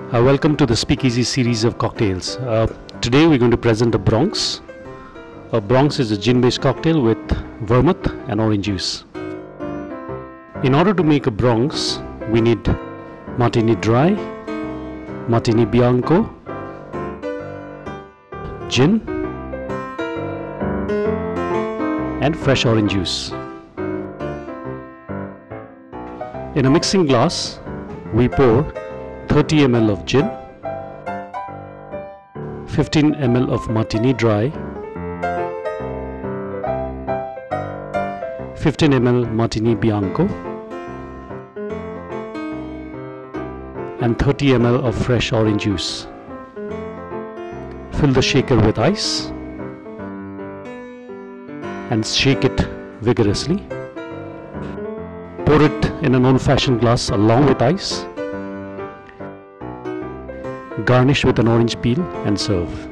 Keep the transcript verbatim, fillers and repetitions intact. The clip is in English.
Uh, welcome to the Speakeasy series of cocktails. Uh, today we're going to present the Bronx. Uh, Bronx is a gin-based cocktail with vermouth and orange juice. In order to make a Bronx, we need Martini Dry, Martini Bianco, gin, and fresh orange juice. In a mixing glass, we pour thirty milliliters of gin, fifteen milliliters of Martini Dry, fifteen milliliters Martini Bianco, and thirty milliliters of fresh orange juice. Fill the shaker with ice and shake it vigorously. Pour it in an old-fashioned glass along with ice. Garnish with an orange peel and serve.